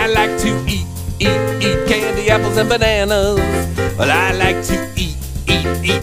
I like to eat candy, apples, and bananas. Well, I like to eat